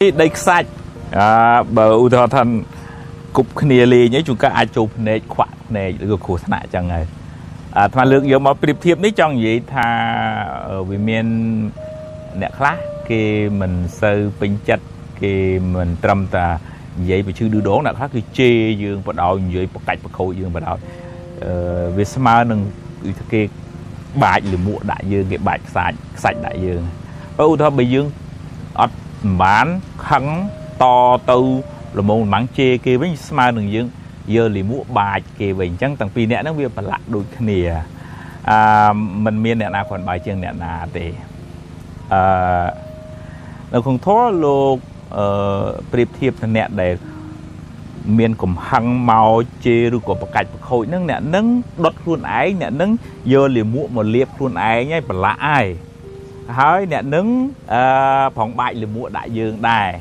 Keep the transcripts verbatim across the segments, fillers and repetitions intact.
đây sạch à, bờ u thọ thân cục khnia lì nhớ chúng ta ai chụp nè khoạ nè được khổ nạn chẳng ngày à mà lượng giờ mà điệp thiệp đấy trong gì tha ở vì miền nè khác khi mình sơ bình chất khi mình trầm ta vậy mà chưa đưa đón là khác khi chê dương bắt đầu vậy một cách một khẩu dương bắt đầu vì sao mà đừng cái bài lừa mua đại dương cái bài sạch sạch đại dương ở u thọ bị dương ở bán khăn to tư là một mảng chê kia với smart đừng dương giờ lì mua bài kia về chẳng tầng pi nè nó việc là đôi khnia à mình miền nè nào còn bài chương nè nào thì à nó không thua luôn điệp thiệp nè để miền cùng hăng màu chê rồi của bậc cạch bậc hội nâng nè nâng đốt luôn ái nè nâng giờ lì mua một liệp luôn ái nhá là ai hỏi nè nâng phòng bài lì mua đại dương đài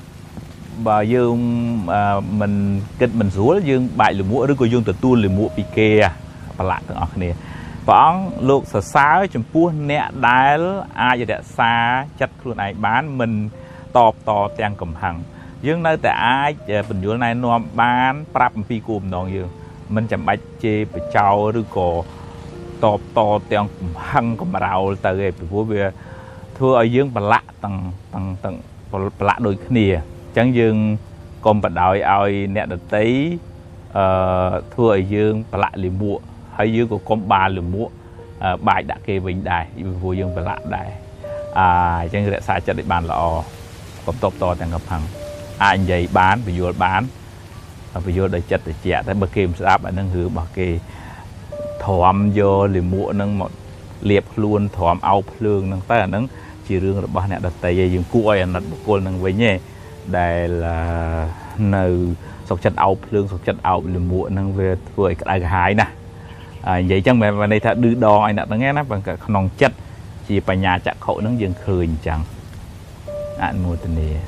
và dương à, mình kịch mình rúa dương bài lừa múa rồi của dương từ tu lừa múa bị kê và lại từng ở này bóng luộc sờ sáo chấm pua nẹt đái ai giờ đẹp xa chất luôn này bán mình tọp tò tiền cầm hàng dương nơi tại ai bình dương này nó bán prap pi cùm đòn dương mình chấm bạch chê bị trâu rồi cổ tọp tò tiền cầm hàng cầm rau từ cái bị về thưa ở dương và lạ từng từng từng lạ đôi kia chẳng dương còn bắt đầu ai nè được tí thua ở dương và lại liền mua hay dương của con ba liền mua bài đã kê bình đài vô dương và lại đài à chẳng người sai cho địa bàn lọ còn tốt to đang gặp hàng anh vậy bán vì vô bán vì vô đời chất để trẻ tới bậc kim áp ở nâng hứa bảo kê thòm vô liền mua nâng một liệp luôn thòm ao lương nâng tới là nâng chỉ riêng là bao nè đặt tay dương cua là một cô nâng với nhé đây là nơi sọc chân áo lương sọc chân áo lừa muộn năng về tuổi cái hái nè à, vậy chẳng mẹ và đây ta đưa đo anh đã nghe nó bằng cả nòng chất chỉ phải nhà chặt khẩu nó dừng khơi chẳng anh mua tên này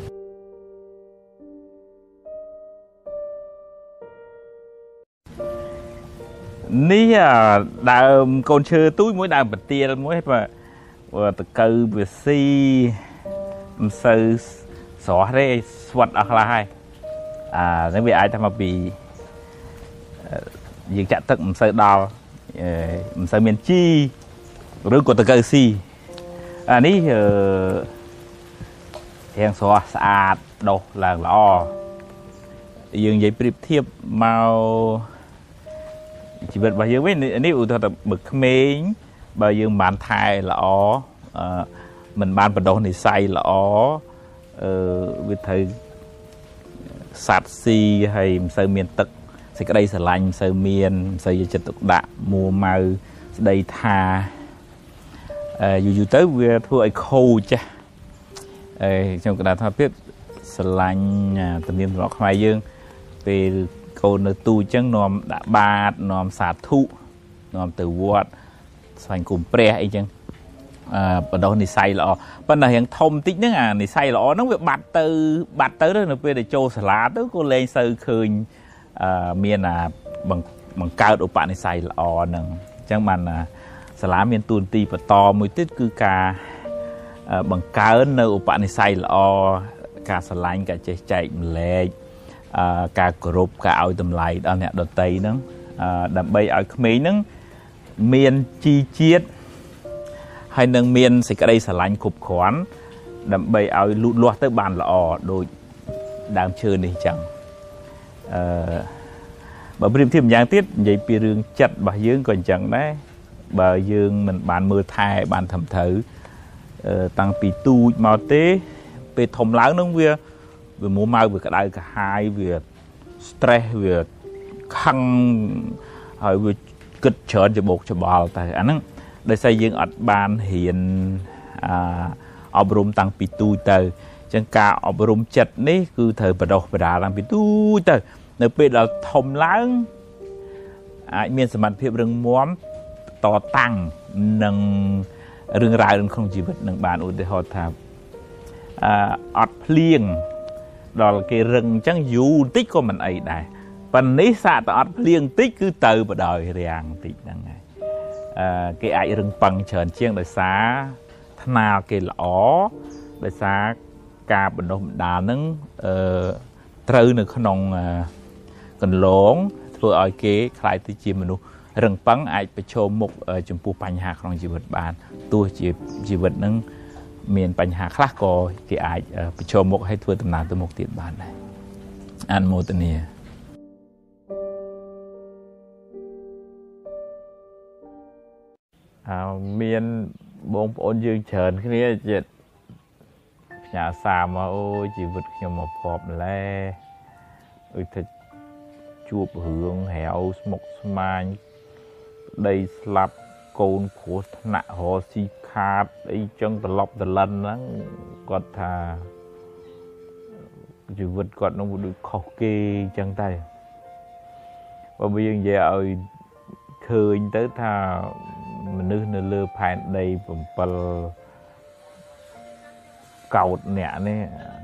ní à đào con chơi túi mỗi đào bật tia mỗi mà từ từ về si sơ xóa đây swat ở hai à nếu bị ai tham bị việc chặt tức mình sẽ đào mình sẽ miền chi rồi của từ cơ si à ní hàng xóa sạch đâu là lò dường vậy điệp thiệp màu chỉ biết bao nhiêu với nếu thật bực mến bao nhiêu bàn thai lò mình ban bắt đầu thì say lò với thầy sát si hay sơ miền tật thì cái đây sẽ lành sơ miền sơ chất tục đạ mùa màu đây thà dù dù tới vừa thua ấy khô cha trong cái đà thoa biết sẽ lành tầm niệm rõ khoai dương về câu nơi tu chân nòm đã ba nòm xả thụ nòm từ vọt thành cùng pre ấy chân à bắt đầu thì say lọ bên này hiện thông tích nữa à thì say lọ nó việc bạt từ bạt tới đó nó về để cho lá tới cô lên sơ khơi à miền à bằng bằng cao độ bạn thì say lọ nè chẳng bằng là lá miền tuần tì và to mới tiết cứ cả bằng cao nơi bạn thì say lọ cả sờ lạnh cả chạy chạy lệ cả group cả ao tầm lại đó nè đợt tây nữa đầm bay ở mấy nữa miền chi chiết hay nâng miền sẽ cái đây sẽ lạnh cục khoán đầm bay ao lụt loạt tới bàn lọ đôi đang chơi này chẳng bà bìm thêm giang tiết vậy pi rương chặt bà dương còn chẳng đấy bà dương mình bàn mưa thai bàn thầm thử tăng pi tu màu tế về thòng láng nông về về mua mau về cả đây cả hai về stress về khăngហើយវាគិតច្រើនច្បោកច្បល់តែអាហ្នឹងដោយសារយើងអត់បានរៀនអប់រំតាំងពីទូចទៅអញ្ចឹងការអប់រំចិត្តនេះគឺត្រូវបដោះបដាតាំងពីទូចទៅនៅពេលដល់ធំឡើងអាចមានសមត្ថភាពរឹងមាំតតាំងនឹងរឿងរ៉ាវក្នុងជីវិតនឹងបានឧទាហរណ៍ថាអត់ភ្លៀងដល់គេរឹងអញ្ចឹងយូរបន្តិចក៏មិនអីដែរប៉ុន្តែនេះសាកតែអត់ភ្លៀងបន្តិចគឺទៅបដ ாய் រាំងបន្តិចហ្នឹងហើយអឺគេអាចរឹងប៉ឹងច្រើនជាងដោយសារថ្នាលគេល្អដោយសារការបដិសម្ដាលហ្នឹងអឺត្រូវនៅក្នុងកន្លងធ្វើឲ្យគេខ្លាយទៅជាមនុស្សរឹងប៉ឹងអាចប្រឈមមុខចំពោះបញ្ហាក្នុងជីវិតបានទោះជាជីវិតហ្នឹងមានបញ្ហាខ្លះក៏គេអាចប្រឈមមុខឲ្យធ្វើដំណើរទៅមុខទៀតបានដែរអនុមោទនាអើមានបងប្អូនយើងច្រើនគ្នាចិត្តផ្ញើសារមកអូជីវិតខ្ញុំមកភ័ព្វម្ល៉េះអុយថាជួបរឿងរាវស្មុកស្មាញប្តីស្លាប់កូនគ្រោះថ្នាក់រស់ស៊ីខាតអីចឹងត្រឡប់ត្រឡិនហ្នឹងគាត់ថាជីវិតគាត់នឹងដូចខុសគេចឹងតែបើយើងនិយាយឲ្យឃើញទៅថាមនុស្សនៅលើផែនដី7កោតអ្នកនេះ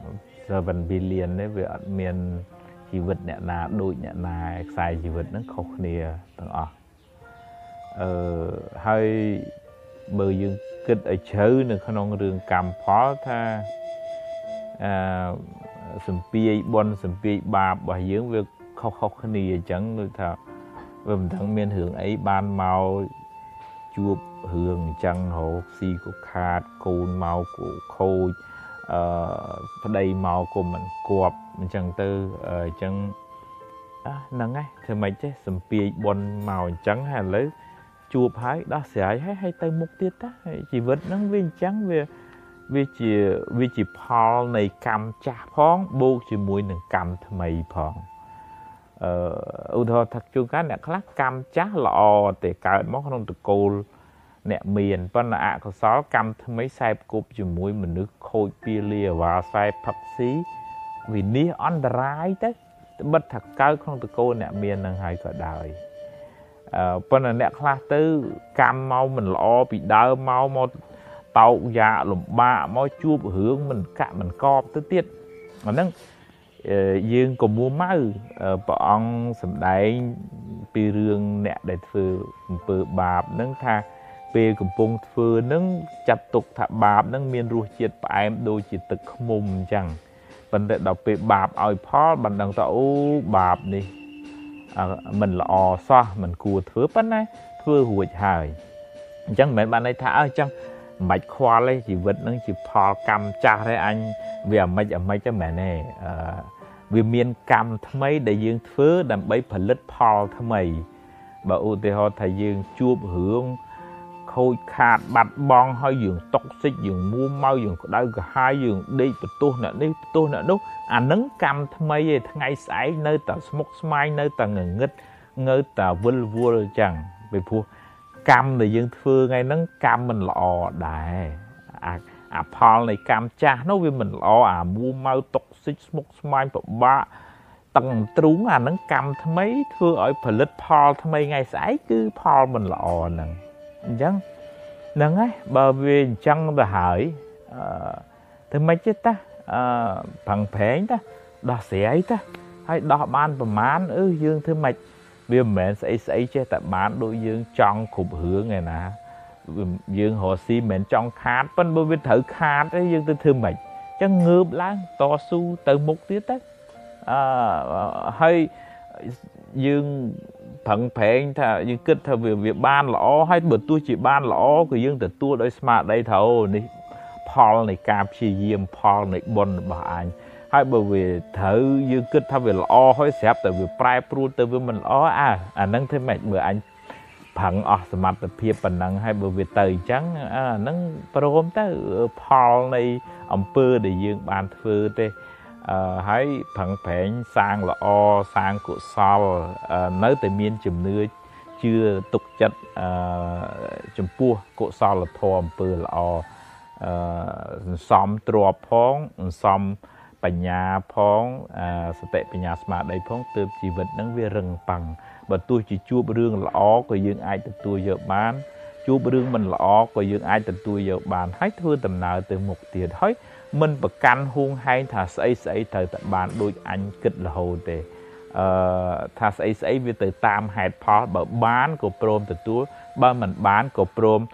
7 billion នេះវាអត់មានជីវិតអ្នកណាដូចអ្នកណាខ្សែជីវិតហ្នឹងខុសគ្នាទាំងអស់អឺហើយបើយើងគិតឲ្យជ្រៅនៅក្នុងរឿងកម្មផលថាអឺសម្ពាយបុណ្យសម្ពាយបាបរបស់យើងវាខុសៗគ្នាអញ្ចឹងដូចថាវាមិនដឹងមានរឿងអីបានមកជួបរឿងអញ្ចឹងរកស៊ីក៏ខាតកូនមកក៏ខូចអឺប្តីមកក៏មិនគប់អញ្ចឹងទៅអញ្ចឹងហ្នឹងហើយធ្វើម៉េចទេសម្ពាយបុណ្យមកអញ្ចឹងហើយឥឡូវជួបហើយដោះស្រាយហើយហើយទៅមុខទៀតតាជីវិតហ្នឹងវាអញ្ចឹងវាវាជាវាជាផលនៃកម្មចាស់ផងបូកជាមួយនឹងកម្មថ្មីផងអឺឧទាហរណ៍ថាជួនកាលអ្នកខ្លះកម្មចាស់ល្អតែកើតមកក្នុងតកូលអ្នកមានប៉ុន្តែអកុសលកម្មថ្មីខ្សែគប់ជាមួយមនុស្សខូចពាលាអាវ៉ាខ្សែផឹកស៊ីវិនិច្ឆ័យអន្តរាយទៅបិទថាកើតក្នុងតកូលអ្នកមាននឹងហើយក៏ដោយអឺប៉ុន្តែអ្នកខ្លះទៅកម្មមកមិនល្អពីដើមមកមកតោកយ៉ាលំបាកមកជួបរឿងមិនកាក់មិនកបទៅទៀតអាហ្នឹងយើងក៏មួម៉ៅព្រះអង្គសម្ដែងពីរឿងអ្នកដែលធ្វើអំពើបាបហ្នឹងថាពេលកំពុងធ្វើហ្នឹងចាត់ទុកថាបាបហ្នឹងមានរសជាតិផ្អែមដូចជាទឹកឃ្មុំអញ្ចឹងប៉ុន្តែដល់ពេលបាបឲ្យផលបានដឹងថាអូបាបនេះមិនល្អសោះមិនគួរធ្វើប៉ុន្តែធ្វើរួចហើយអញ្ចឹងមិនមែនបានន័យថាអើអញ្ចឹងមិនបាច់ខ្វល់ទេជីវិតហ្នឹងជាផលកម្មចាស់ទេអញវាអាម៉េចអាម៉េចទេមែនទេអឺវាមានកម្មថ្មីដែលយើងធ្វើដើម្បីផលិតផលថ្មីបើឧទាហរណ៍ថាយើងជួបរឿងខូចខាតបាត់បង់ហើយយើងតុកសិចយើងមួម៉ៅយើងក្តៅក្រហាយយើងដេកបន្ទោសអ្នកនេះបន្ទោសអ្នកនោះអានឹងកម្មថ្មីឯថ្ងៃស្អែកនៅតែស្មុគស្មាញនៅតែងងឹតងើតែវិលវល់អញ្ចឹងពីព្រោះកម្មដែលយើងធ្វើថ្ងៃហ្នឹងកម្មមិនល្អដែរអាអាផលនៃកម្មចាស់នោះវាមិនល្អអាមួម៉ៅតុកសិចស្មុគស្មាញពិបាកតឹងទ្រូងអាហ្នឹងកម្មថ្មីធ្វើឲ្យផលិតផលថ្មីថ្ងៃស្អែកគឺផលមិនល្អហ្នឹងអញ្ចឹងហ្នឹងហើយបើវាអញ្ចឹងទៅហើយអឺធ្វើម៉េចទេតាអឺប្រឹងប្រែងតាដោះស្រាយតាហើយដោះបានប្រមាណអឺយើងធ្វើម៉េចវាមិនមែនស្អីស្អីចេះតែបានដូចយើងចង់គ្រប់រឿងឯណាយើងរស់ស៊ីមិនមែនចង់ខាតប៉ុន្តែបើវាត្រូវខាតទេយើងទៅធ្វើម៉េចអញ្ចឹងងើបឡើងតស៊ូទៅមុខទៀតទៅអឺហើយយើងប្រឹងប្រែងថាយើងគិតថាវាវាបានល្អហើយបើទោះជាបានល្អក៏យើងទទួលដោយស្មារតីថាអូនេះផលនៃការព្យាយាមផលនៃបុណ្យរបស់អញហើយបើវាត្រូវយើងគិតថាវាល្អហើយស្រាប់តែវាប្រែប្រួលទៅវាមិនល្អអើអាហ្នឹងធ្វើម៉េចបើអញប្រឹងអស់សមត្ថភាពប៉ុណ្ណឹងហើយបើវាទៅអញ្ចឹងអាហ្នឹងព្រមទៅផលនៃអំពើដែលយើងបានធ្វើទេអឺហើយប្រឹងប្រែងសាងល្អសាងកុសលនៅតែមានជំនឿជឿទុកចិត្តអឺចំពោះកុសលធម៌អំពើល្អអឺសន្សំទ្រព្យផងសន្សំបញ្ញាផងអឺសតិបញ្ញាស្មារតីផងទើបជីវិតហ្នឹងវារឹងប៉ឹងបើទោះជាជួបរឿងល្អក៏យើងអាចទទួលយកបានជួបរឿងមិនល្អក៏យើងអាចទទួលយកបានហើយធ្វើដំណើរទៅមុខទៀតហើយមិនប្រកាន់ហួងហែងថាស្អីស្អីត្រូវតែបានដូចអញគិតរហូតទេអឺថាស្អីស្អីវាទៅតាមហេតុផលបើបានក៏ព្រមទទួលបើមិនបានក៏ព្រម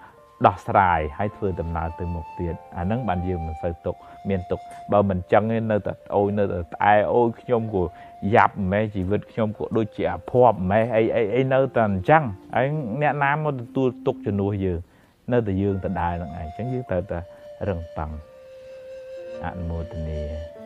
ដោះស្រាយហើយធ្វើដំណើរទៅមុខទៀតអាហ្នឹងបានយើងមិនសូវទុកមានទុកបើមិនចឹងទេនៅតែអូយនៅតែត្អែអូយខ្ញុំក៏យ៉ាប់ម៉េះជីវិតខ្ញុំក៏ដូចជាអភ័ព្វម៉េះអីអីអីនៅតែអញ្ចឹងហើយអ្នកណាមកទទួលទុកជំនួសយើងនៅតែយើងដដែលហ្នឹងឯងអញ្ចឹងយើងត្រូវតែរឹងប៉ឹងអនុមោទនា